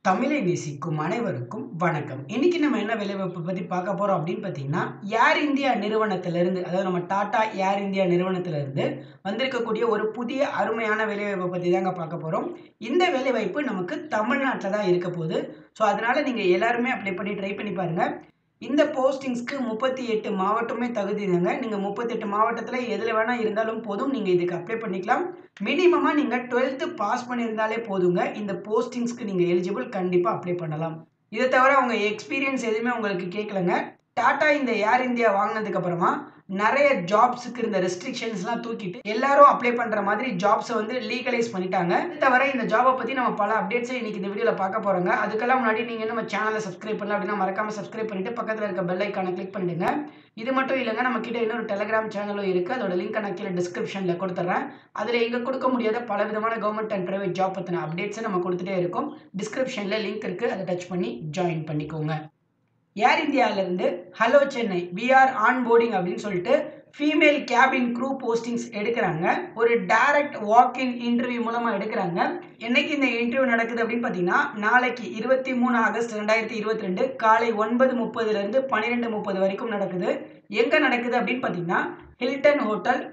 தமிழை நேசிக்கும் அனைவருக்கும் வணக்கம். இன்னைக்கு நம்ம என்ன வேலைவாய்ப்பு பத்தி பார்க்க போறோம் அப்படின்னு பார்த்தீங்கன்னா, ஏர் இந்தியா நிறுவனத்திலிருந்து, அதாவது நம்ம டாடா ஏர் இந்தியா நிறுவனத்திலிருந்து வந்திருக்கக்கூடிய ஒரு புதிய அருமையான வேலைவாய்ப்பை பத்தி தாங்க பார்க்க போறோம். இந்த வேலைவாய்ப்பு நமக்கு தமிழ்நாட்டில தான் இருக்க போகுது. ஸோ அதனால நீங்க எல்லாருமே அப்ளை பண்ணி ட்ரை பண்ணி பாருங்க. இந்த போஸ்டிங்ஸ்க்கு 38 மாவட்டமே தகுதிதாங்க. நீங்க 38 மாவட்டத்துல எதுல வேணா இருந்தாலும் போதும். நீங்க இதுக்கு அப்ளை பண்ணிக்கலாம். மினிமமா நீங்க 12th பாஸ் பண்ணியிருந்தாலே போதுங்க. இந்த போஸ்டிங்ஸ்க்கு நீங்க எலிஜிபிள் கண்டிப்பா அப்ளை பண்ணலாம். இத தவிர உங்க எக்ஸ்பீரியன்ஸ் எதுவுமே உங்களுக்கு கேட்கலங்க. டாடா இந்த ஏர் இந்தியா வாங்குனதுக்கு அப்புறமா நெறைய ஜாப்ஸ்க்கு இருந்த ரெஸ்ட்ரிக்ஷன்ஸ்லாம் தூக்கிட்டு எல்லாரும் அப்ளை பண்ற மாதிரி ஜாப்ஸ வந்து லீகலைஸ் பண்ணிட்டாங்க. இத தவிர இந்த ஜாப பத்தி நம்ம பல அப்டேட்ஸ இன்னைக்கு இந்த வீடியோல பார்க்க போறோங்க. அதுக்கெல்லாம் முன்னாடி நீங்க நம்ம சேனல சப்ஸ்கிரைப் பண்ணல அப்படின்னா மறக்காம சப்ஸ்கிரைப் பண்ணிட்டு பக்கத்துல இருக்க பெல் ஐகான கிளிக் பண்ணிடுங்க. இது மட்டும் இல்லங்க, நம்ம கிட்ட இன்னொரு டெலிகிராம் சேனலும் இருக்கு. அதோட லிங்க் நான் கீழ டிஸ்கிரிப்ஷன்ல குடுத்துறேன். அதுல இங்க கொடுக்க முடியாத பலவிதமான கவர்ன்மென்ட் அண்ட் பிரைவேட் ஜாப் பத்தின அப்டேட்ஸ நம்ம கொடுத்துட்டே இருக்கோம். டிஸ்கிரிப்ஷன்ல லிங்க் இருக்கு. அத டச் பண்ணி ஜாயின் பண்ணிக்கோங்க. ஏர் இந்தியாவிலிருந்து hello Chennai we are on boarding அப்படின்னு சொல்லிட்டு ஃபீமேல் கேபின் க்ரூ போஸ்டிங்ஸ் எடுக்கிறாங்க. ஒரு டைரக்ட் வாக்-இன் இன்டர்வியூ மூலமா எடுக்கிறாங்க. என்னைக்கு இந்த இன்டர்வியூ நடக்குது அப்படின்னு பார்த்தீங்கன்னா, நாளைக்கு 23 ஆகஸ்ட் 2022 காலை 9:30 இருந்து 12:30 வரைக்கும் நடக்குது. எங்க நடக்குது அப்படின்னு பார்த்தீங்கன்னா, ஹில்டன் ஹோட்டல்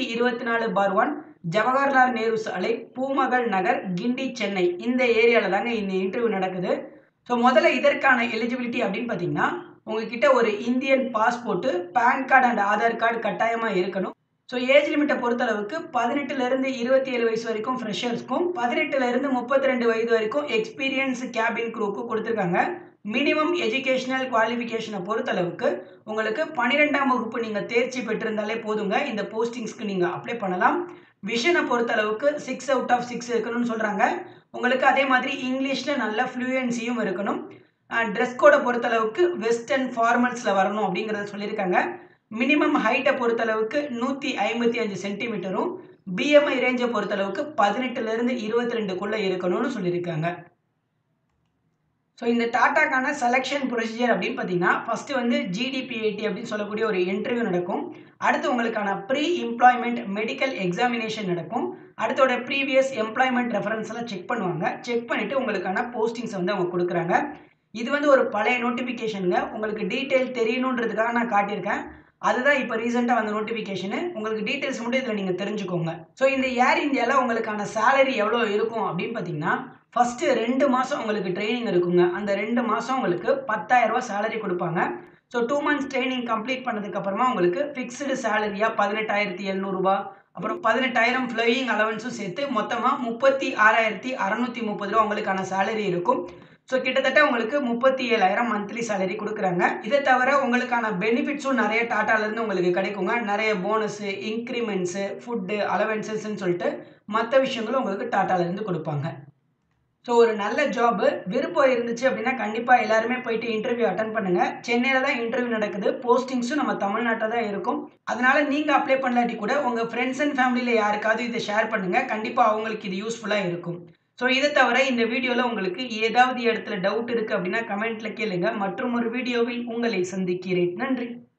124/1 ஜவஹர்லால் நேரு சாலை, பூமகள் நகர், கிண்டி, சென்னை இந்த ஏரியால தாங்க இந்த இன்டர்வியூ நடக்குது. ஸோ முதல்ல இதற்கான எலிஜிபிலிட்டி அப்படின்னு பார்த்தீங்கன்னா, உங்ககிட்ட ஒரு Indian passport, PAN card and Aadhaar card கட்டாயமா இருக்கணும். ஸோ ஏஜ் லிமிட்டை பொறுத்தளவுக்கு 18லேருந்து 27 வயசு வரைக்கும் ஃப்ரெஷர்ஸ்க்கும், 18லேருந்து 32 வயது வரைக்கும் எக்ஸ்பீரியன்ஸ் கேபின் க்ரூக்கு கொடுத்துருக்காங்க. மினிமம் எஜுகேஷனல் குவாலிஃபிகேஷனை பொறுத்தளவுக்கு உங்களுக்கு 12ஆம் வகுப்பு நீங்கள் தேர்ச்சி பெற்றிருந்தாலே போதுங்க. இந்த போஸ்டிங்ஸ்க்கு நீங்கள் அப்ளை பண்ணலாம். விஷனை பொறுத்தளவுக்கு 6 அவுட் ஆஃப் 6 இருக்கணும்னு சொல்கிறாங்க. உங்களுக்கு அதே மாதிரி இங்கிலீஷில் நல்ல ஃப்ளூயன்சியும் இருக்கணும். ட்ரெஸ் கோடை பொறுத்தளவுக்கு வெஸ்டர்ன் ஃபார்மல்ஸில் வரணும் அப்படிங்கிறத சொல்லியிருக்காங்க. மினிமம் ஹைட்டை பொறுத்தளவுக்கு 155 சென்டிமீட்டரும், பிஎம்ஐ ரேஞ்சை பொறுத்தளவுக்கு 18லேருந்து 22க்குள்ளே இருக்கணும்னு சொல்லியிருக்காங்க. ஸோ இந்த டாட்டாக்கான செலெக்ஷன் ப்ரொசீஜர் அப்படின்னு பார்த்தீங்கன்னா, ஃபஸ்ட்டு வந்து ஜிடிபிஏடி அப்படின்னு சொல்லக்கூடிய ஒரு இன்டர்வியூ நடக்கும். அடுத்து உங்களுக்கான ப்ரீ எம்ப்ளாய்மெண்ட் மெடிக்கல் எக்ஸாமினேஷன் நடக்கும். அடுத்தோட ப்ரீவியஸ் எம்ப்ளாய்மெண்ட் ரெஃபரன்ஸ் எல்லாம் செக் பண்ணுவாங்க. செக் பண்ணிவிட்டு உங்களுக்கான போஸ்டிங்ஸை வந்து அவங்க கொடுக்குறாங்க. இது வந்து ஒரு பழைய நோட்டிஃபிகேஷனுங்க. உங்களுக்கு டீட்டெயில் தெரியணுன்றதுக்காக நான் காட்டியிருக்கேன். அதுதான் இப்போ ரீசெண்டாக வந்த நோட்டிஃபிகேஷனு. உங்களுக்கு டீட்டெயில்ஸ் மட்டும் இதில் நீங்கள் தெரிஞ்சுக்கோங்க. ஸோ இந்த ஏர் இந்தியாவில் உங்களுக்கான சேலரி எவ்வளோ இருக்கும் அப்படின்னு பார்த்தீங்கன்னா, ஃபஸ்ட்டு 2 மாதம் உங்களுக்கு ட்ரெயினிங் இருக்குங்க. அந்த 2 மாதம் உங்களுக்கு 10,000 ரூபா சேலரி கொடுப்பாங்க. ஸோ 2 மந்த்ஸ் ட்ரெயினிங் கம்ப்ளீட் பண்ணதுக்கப்புறமா உங்களுக்கு ஃபிக்ஸ்டு சேலரியாக 18,700 ரூபா, அப்புறம் 18,000 ஃப்ளையிங் அலவன்ஸும் சேர்த்து மொத்தமாக 36,630 ரூபா உங்களுக்கான சேலரி இருக்கும். ஸோ கிட்டத்தட்ட உங்களுக்கு 37,000 மந்த்லி சேலரி கொடுக்குறாங்க. இதை தவிர உங்களுக்கான பெனிஃபிட்ஸும் நிறைய டாட்டாலேருந்து உங்களுக்கு கிடைக்குங்க. நிறைய போனஸு, இன்க்ரிமெண்ட்ஸு, ஃபுட்டு, அலவன்சஸ்ன்னு சொல்லிட்டு மற்ற விஷயங்களும் உங்களுக்கு டாட்டாலேருந்து கொடுப்பாங்க. ஸோ ஒரு நல்ல ஜாபு விருப்பம் இருந்துச்சு அப்படின்னா கண்டிப்பாக எல்லாருமே போயிட்டு இன்டர்வியூ அட்டன் பண்ணுங்கள். சென்னையில் தான் இன்டர்வியூ நடக்குது. போஸ்டிங்ஸும் நம்ம தமிழ்நாட்டில் தான் இருக்கும். அதனால் நீங்கள் அப்ளை பண்ணலாட்டி கூட உங்கள் ஃப்ரெண்ட்ஸ் அண்ட் ஃபேமிலியில் யாருக்காவது இதை ஷேர் பண்ணுங்கள். கண்டிப்பாக அவங்களுக்கு இது யூஸ்ஃபுல்லாக இருக்கும். ஸோ இதை தவிர இந்த வீடியோவில் உங்களுக்கு ஏதாவது இடத்துல டவுட் இருக்குது அப்படின்னா கமெண்ட்டில் கேளுங்க. மற்றும் ஒரு வீடியோவில் உங்களை சந்திக்கிறேன். நன்றி.